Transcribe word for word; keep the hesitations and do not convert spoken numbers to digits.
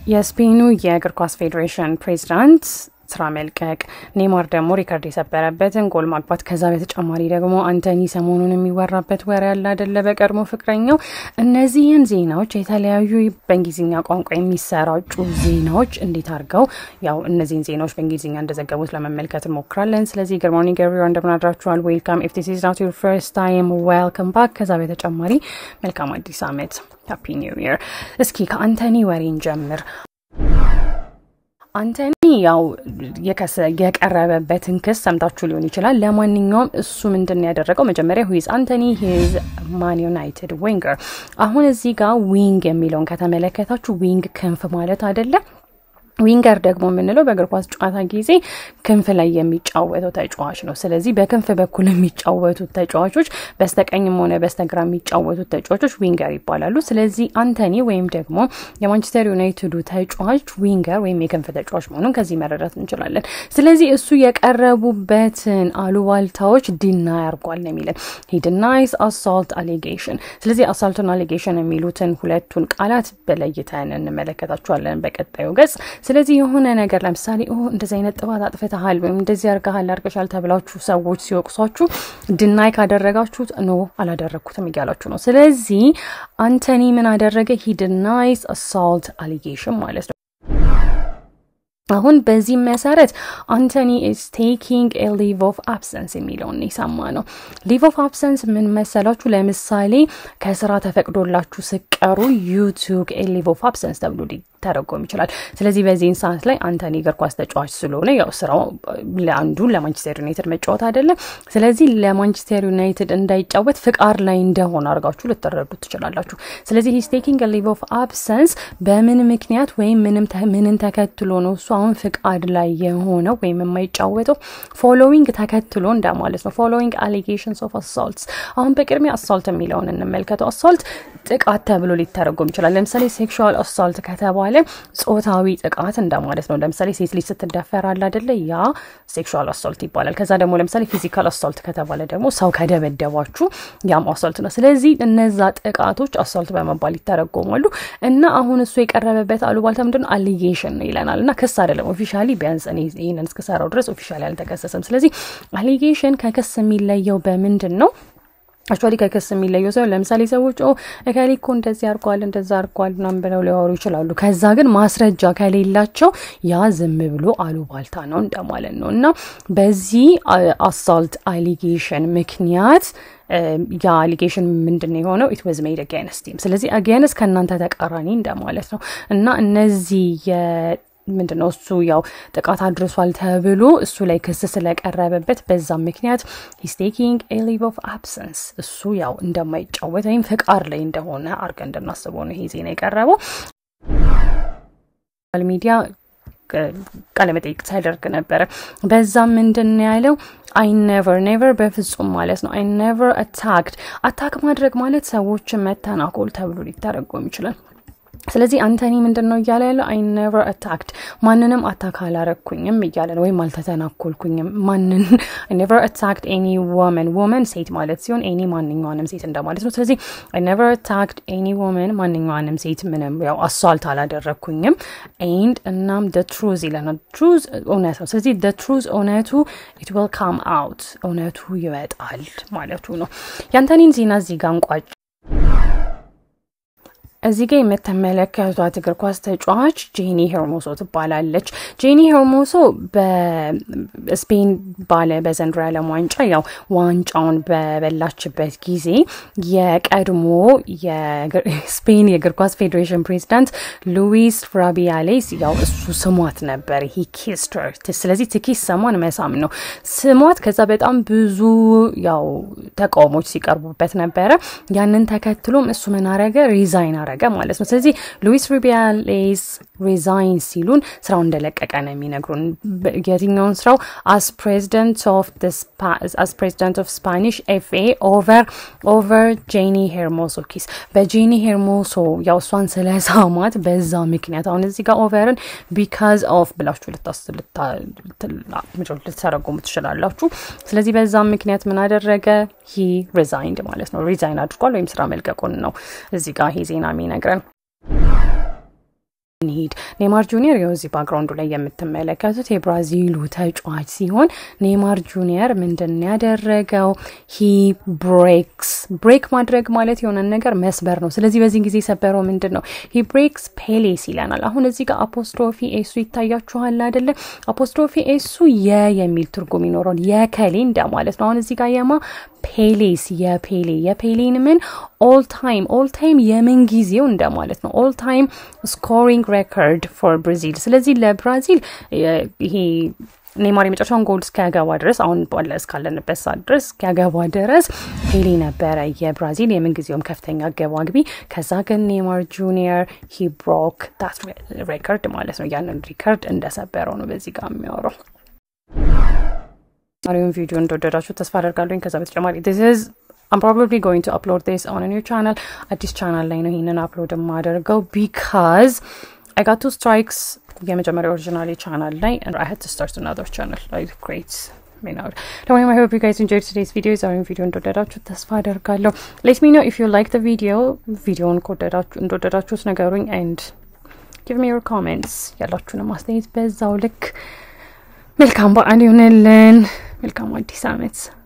የስፔኑ የእግር ኳስ ፌዴሬሽን ፕሬዝዳንት ስራ መልቀቅ ኔይማር ደግሞ ሪከርድ የሰበረበትን ጎል ማግባት ከዛ በተጨማሪ ደግሞ አንቶኒ ሰሞኑን የሚወራበት ወሬ ያለ አይደለ በቀድሞ ፍቅረኛው እነዚህን ዜናዎች የተለያዩ በእንግሊዝኛ ቋንቋ የሚሰራጩ ዜናዎች እንዴት አድርገው ያው እነዚህን ዜናዎች በእንግሊዝኛ እንደዘገቡት ለመመልከት እንሞክራለን ስለዚህ good morning everyone እንደምናድራችኋል welcome if this is not your first time welcome back ከዛ በተጨማሪ መልካም አዲስ አመት happy new year እስኪ ከአንቶኒ ወሬን ጀምር አንቶኒ ያው የከሰ የቀረበበትን ክስ ሰምታችሁ ሊሆን ይችላል ለማንኛውም እሱ ምንድነው ያደረገው መጀመሪያ who is Antony he is Man United winger አሁን እዚህ ጋር wing የሚለውን ከተመለከታችሁ wing ክንፍ ማለት አይደለም ዊንገር ደግሞ ምንለው በእግር ኳስ ጨዋታ ጊዜ ክንፍ ላይ የሚጫወተው ተጫዋች ነው ስለዚህ በክንፍ በኩል የሚጫወቱት ተጫዋቾች በስተቀኝም ሆነ በስተግራ የሚጫወቱት ተጫዋቾች ዊንገር ይባላሉ ስለዚህ አንቶኒ ወይም ደግሞ የማንቸስተር ዩናይትድ ተጫዋች ዊንገር ወይም የክንፍ ተጫዋች መሆኑን ከዚህ መረዳት እንችላለን ስለዚህ እሱ የቀረቡበትን አሉባልታዎች ዲናይ አርጓል ነው የሚለን he denies assault allegation ስለዚህ assault and allegation የሚሉትን ሁለቱን ቃላት በለይተን እንመለከታቸዋለን በቀጣዩ ገጽ ስለዚህ የሆነ ነገር ለምሳሌ ኦ እንደዚህ አይነት ጥፋት አጥፍተሃል ወይም እንደዚህ አርጋሃል አርገሻል ተብላችሁ ሰዎች ሲወቅሷችሁ ዲናይ ካደረጋችሁት ነው አላደረኩትም ይያላችሁ ነው ስለዚህ አንቶኒ ምን አደረገ he denies assault allegation ማለት ነው አሁን በዚህ መሰረት አንቶኒ is taking a leave of absence የሚለውን ይሰማነው leave of absence ምን መሰላችሁ ለምሳሌ ከስራ ተፈቅዶላችሁ ስቀሩ you took a leave of absence ተብሎ ተረጎም ይችላል ስለዚህ በዚህ ሰዓት ላይ አንቶኒ እግር ኳስ ተጫዋች ስለሆነ ያው ስራው ለአንዱ ለማንቸስተር ዩናይትድ መጫወት አይደለም ስለዚህ ለማንቸስተር ዩናይትድ እንዳይጫወት ፍቃድ ላይ እንደሆነ አርጋችሁ ልትረዱት ትችላላችሁ ስለዚህ he is taking a leave of absence በምን ምክንያት ወይም ምንም ምንን ተከትሎ ነው እሱ አሁን ፍቃድ ላይ የሆነው ወይም የማይጫወተው following ተከትሎ እንደማለት ነው following allegations of assaults አሁን በቅድሚያ assault የሚለውን እንመልከተው assault ጥቃት ተብሎ ሊተረጎም ይችላል ለምሳሌ sexual assault ከተባለ ጾታዊ ጥቃት እንደማለት ነው ለምሳሌ ሴት ልጅ ስትደፈር አለ አይደለ ያ sexual assault ይባላል ከዛ ደግሞ ለምሳሌ physical assault ከተባለ ደግሞ ሰው ከደበደባችሁ ያም assault ነው ስለዚህ እነዛ ጥቃቶች assault በመባል ይተረጎማሉ እና አሁን እሱ የቀረበበት አሉባልታ ምንድነው allegation ነው ይለናልና ክስ አይደለም ኦፊሻሊ ቢያንስ እኔ ይሄንን እስከሰራው ድረስ ኦፊሻሊ አልተከሰሰም ስለዚህ allegation ከክስ የሚለየው በምንድነው actually ከከስ የሚለየው ሰው ለምሳሌ ሰዎች ኦ እከሊኮ እንደዚህ አርጓል እንደዛ አርጓል ምናምን ብለው ሊያወሩ ይችላሉ ከዛ ግን ማስረጃ ከሌላቸው ያ ዝም ብሎ አሉባልታ ነው እንደማለት ነውና በዚህ assault allegation ምክንያት ያ allegation ምንድነው የሆነው it was made against him ስለዚህ against ከናንተ ተቃራኒ እንደማለት ነው እና እነዚህ ምንድነው እሱ ያው ጥቃት አድርሷል ተብሎ እሱ ላይ ክስ ስለቀረበበት በዛ ምክንያት he's taking a leave of absence እሱ ያው እንደማይጫወት ወይም ፍቃድ ላይ እንደሆነ አርገን እንደናስበው ነው ይሄ ዜና የቀረበው ሚዲያ ቃለ መጠይቅ ሳይደርግ ነበር በዛ ምንድነው ያለው I never never በፍጹም ማለት ነው I never attacked attack ማድረግ ማለት ሰዎችን መተናኮል ተብሎ ሊተረጎም ይችላል ስለዚህ አንቶኒ ምንድነው ይያለ ያለው I never attacked ማንንም አታክ አላረኩኝም ይያለ ነው ወይም አልተተናኮልኩኝም ማንን I never attacked any woman woman ሴት ማለት ሲሆን any ማንኛውንም ሴት እንደማለት ነው ስለዚህ I never attacked any woman ማንኛውንም ሴት ምንም ያው assault አላደረኩኝም and እናም the truth ይላል truth እውነት ነው ስለዚህ the truth እውነቱ it will come out እውነቱ ይወጣል ማለቱ ነው ያንቶኒን ዜና እዚህ ጋር እንቋጭ እዚህ ጋር የምትመለከቱት እግር ኳስ ተጫዋች ጄኒ ሄርሞሶ ትባላለች ጄኒ ሄርሞሶ በስፔን ባለ በዘንድሮ ዓለም ዋንጫ ያው ዋንጫውን በበላችበት ጊዜ የቀድሞ የስፔን የእግር ኳስ ፌዴሬሽን ፕሬዝዳንት ሉዊስ ሩቢያሌስ ያው እሱ ስሟት ነበር he kissed her ስለዚህ ትኪስ ሰሞን መሳም ነው ስሟት ከዛ በጣም ብዙ ያው ተቃውሞች ሲቀርቡበት ነበር ያንን ተከትሎም እሱ ምን አረገ ሪዛይን አረገ ማለት ነው ስለዚህ ሉዊስ ሩቢያሌስ resign ሲሉን ስራው እንደለቀቀ ነው የሚነግሩን የትኛውን ስራው as president of the as president of Spanish F A over over Jenny Hermoso case በጄኒ ሄርሞሶ ያው ሷን ስለሳማት በዛ ምክንያት አሁን እዚህ ጋር overን because of ብላችሁ ልታስልታ ልትሰረጉም ትችላላችሁ ስለዚህ በዛ ምክንያት ምን አደረገ he resigned ማለት ነው resign አድርጓል ወይም ስራ መልቀቁን ነው እዚህ ጋር ይሄ ዜና የሚነግረን need Neymar Junior የዚህ ባክግራውንዱ ላይ የምትመለከቱት የብራዚሉ ተጫዋች ሲሆን Neymar Junior ምንድን ያደረገው he breaks break ማድረግ ማለት የሆነ ነገር መስበር ነው ስለዚህ በዚህ ጊዜ ሰበረው ምንድነው he breaks Pele's ይላናል አሁን እዚህ ጋር አፖስትሮፊ ኤሱ ይታያችኋል አይደለ አፖስትሮፊ ኤሱ የ የሚል ትርጉም ይኖራል የከሌ እንደማለት ነው አሁን እዚህ ጋር የማ Pele's የፔሌ የፔሌን ምን all time all time የምን ጊዜው እንደማለት ነው all time scoring record for Brazil ስለዚህ ለብራዚል ይሄ ኔይማር የመጨረሻውን ጎል እስኪያገባ ድረስ አሁን ባለ እስካለንበት ሰዓት ድረስ እስኪያገባ ድረስ ፔሌ ነበር የብራዚል የምን ጊዜውም ከፍተኛ ገባ ግቢ ከዛ ግን ኔይማር Junior he broke that record ማለት ነው ያንን ሪከርድ እንደሰበረው ነው በዚህ ጋር የሚያወራው አሪውን ቪዲዮ እንደወደዳችሁ ተስፋ አደርጋለሁ ከዛ በተጨማሪ this is I'm probably going to upload this on a new channel at this channel ላይ ነው ይሄንን አፕሎድ ማደርገው because I got two strikes የመጀመሪያው original channel ላይ and I had to start another channel like great me now I hope you guys enjoyed today's video አሪውን ቪዲዮ እንደወደዳችሁ ተስፋ አደርጋለሁ let me know if you like the video ቪዲዮውን ከወደዳችሁ እንደወደዳችሁስ ነገሩኝ and give me your comments ያላችሁን ማስተያየት በዛው ልክ መልካም በዓል ይሁንልን መልካም አዲስ ዓመት